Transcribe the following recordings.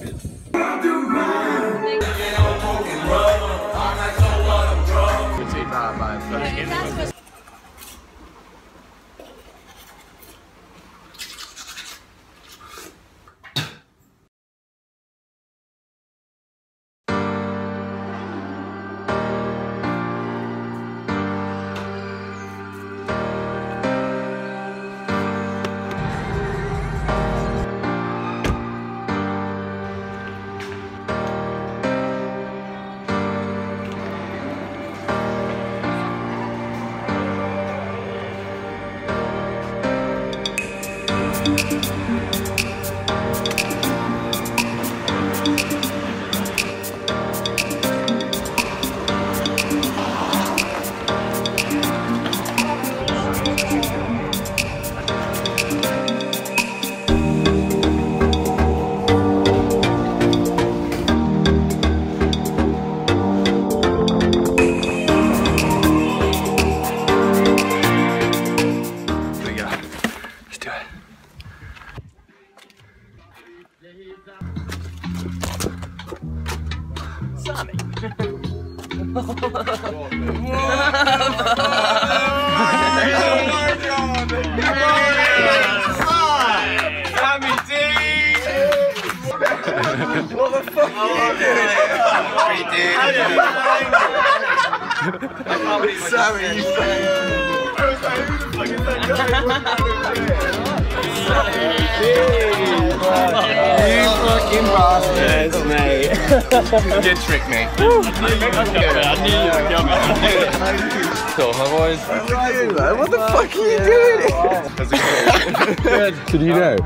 What the fuck are you doing? Sammy, you fucking bastards, mate. You did trick me. I knew you were coming. So, my boys. What the fuck are you doing? Did you know?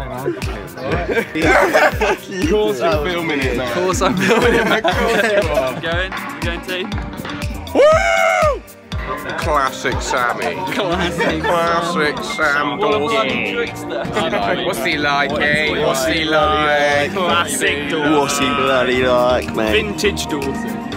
Of course you're filming it now. Of course I'm filming it. Of course you are. You going team? Woo! Classic Sammy. Classic Sam Dawson. What's he like, eh? What's he like? Classic Dawson. What's he bloody like, mate? Vintage Dawson.